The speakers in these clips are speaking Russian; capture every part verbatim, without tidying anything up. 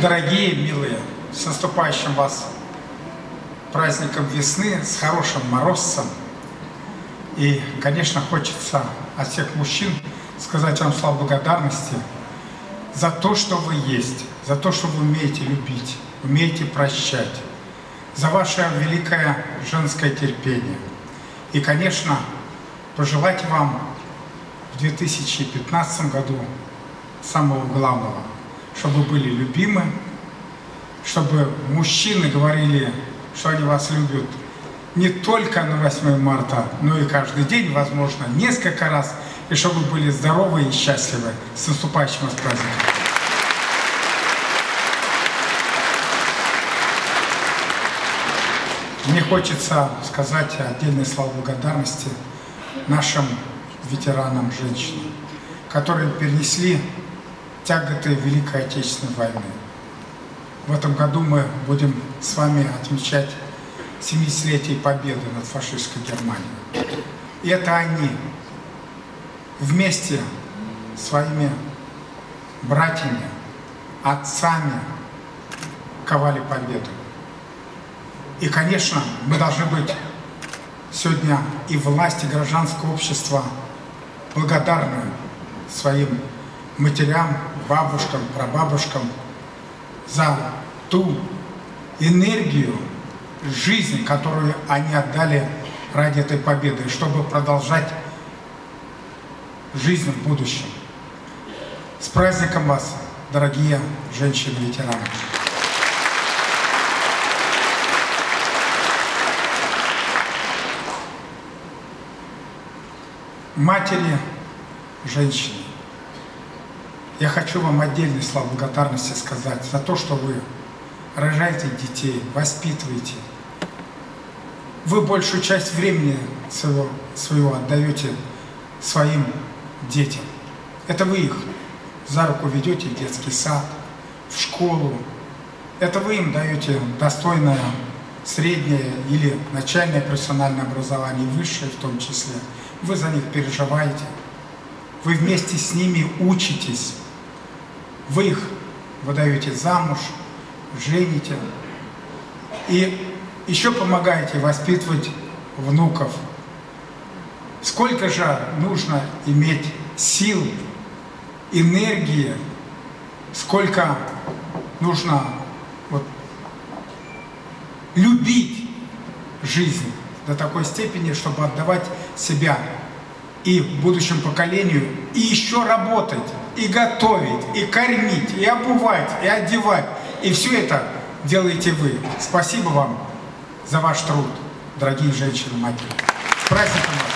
Дорогие, милые, с наступающим вас праздником весны, с хорошим морозцем. И, конечно, хочется от всех мужчин сказать вам слова благодарности за то, что вы есть, за то, что вы умеете любить, умеете прощать, за ваше великое женское терпение. И, конечно, пожелать вам в две тысячи пятнадцатом году самого главного, чтобы вы были любимы, чтобы мужчины говорили, что они вас любят не только на восьмое марта, но и каждый день, возможно, несколько раз, и чтобы вы были здоровы и счастливы. С наступающим вас праздником! Мне хочется сказать отдельные слова благодарности нашим ветеранам-женщинам, которые перенесли тяготы Великой Отечественной войны. В этом году мы будем с вами отмечать семидесятилетие победы над фашистской Германией. И это они вместе с своими братьями, отцами ковали победу. И, конечно, мы должны быть сегодня и власти, и гражданское общество благодарны своим матерям, бабушкам, прабабушкам за ту энергию, жизнь, которую они отдали ради этой победы, чтобы продолжать жизнь в будущем. С праздником вас, дорогие женщины-ветераны! Матери, женщины, я хочу вам отдельные слова благодарности сказать за то, что вы рожаете детей, воспитываете. Вы большую часть времени своего, своего отдаете своим детям. Это вы их за руку ведете в детский сад, в школу. Это вы им даете достойное среднее или начальное профессиональное образование, высшее в том числе. Вы за них переживаете. Вы вместе с ними учитесь. Вы их выдаете замуж, жените. И еще помогаете воспитывать внуков. Сколько же нужно иметь сил, энергии, сколько нужно вот, любить жизнь до такой степени, чтобы отдавать себя и будущему поколению, и еще работать, и готовить, и кормить, и обувать, и одевать. И все это делаете вы. Спасибо вам за ваш труд, дорогие женщины-матери. С праздником вас!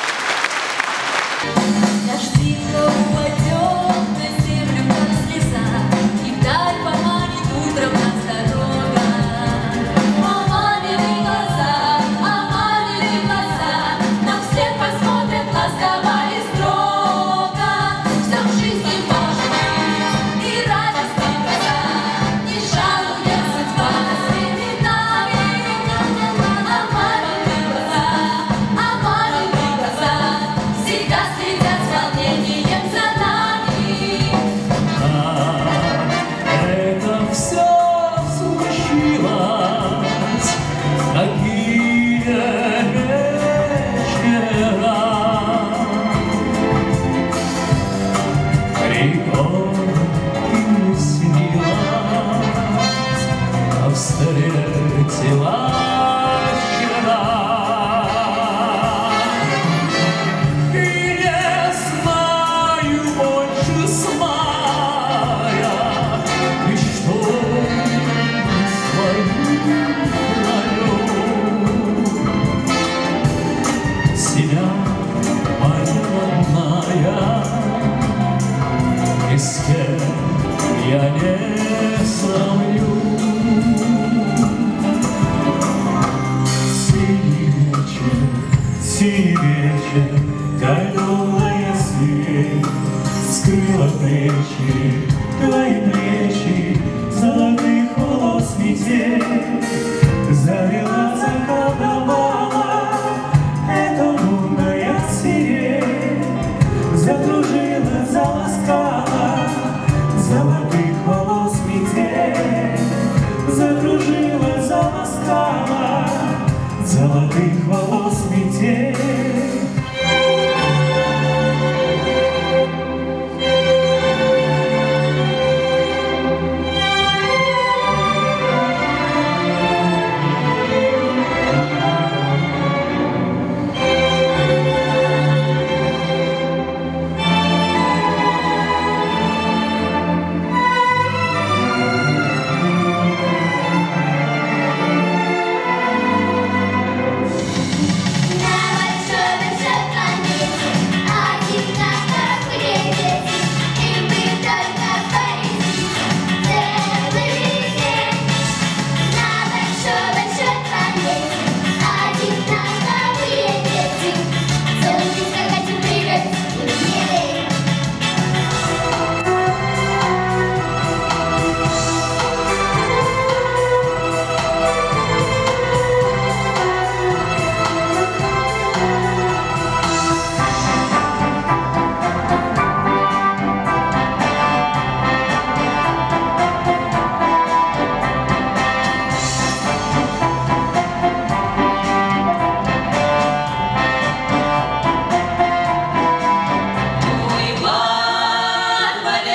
Твои плечи, золотых волос метель, завела, заколдовала, эта лунная сирень, закружила, заласкала, золотых волос метель.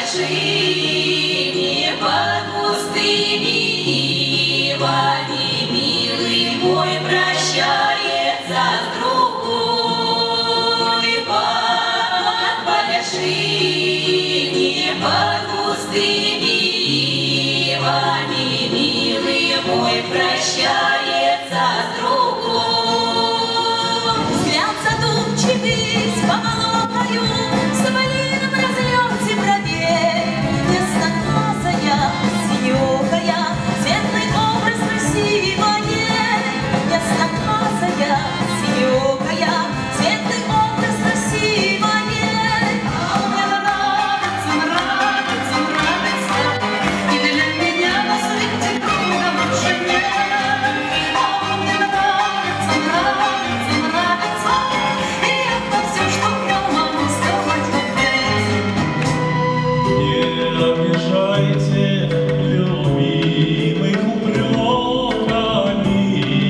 вершине под густыми ивами милый мой прощается с другой. Под вершине под густыми ивами милый мой прощается с другой. Взгляд задумчивый с поволокою, с малином разлёте бровей, ясноглазая, синёкая, светлый образ красивая, ясноглазая, синёкая, светлый образ красивая. А мне нравится, нравится, нравится, и для меня на свете друга больше нет. А мне нравится, нравится, нравится, и это всё, что я могу сказать в ответ. Не обижайте любимых упреками,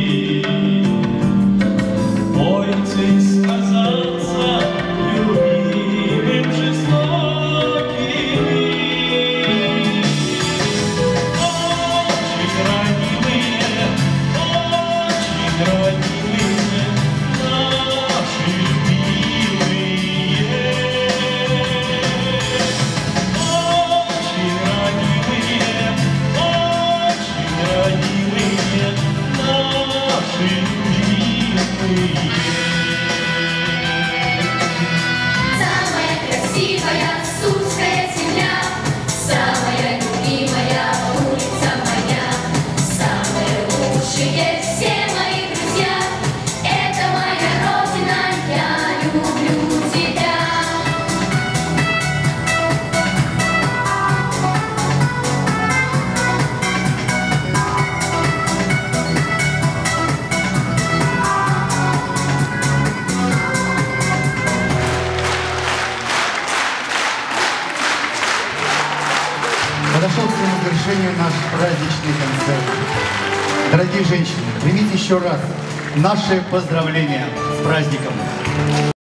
бойтесь казаться любимым жестокими. Очень родимые, очень родимые наши любимые. Очень родимые, очень родимые наши любимые. Самая красивая Сурская земля, самая любимая улица моя, самые лучшие все мои друзья. Это моя родина, я люблю тебя. Подошел к своему завершению наш праздничный концерт. Дорогие женщины, примите еще раз наши поздравления с праздником.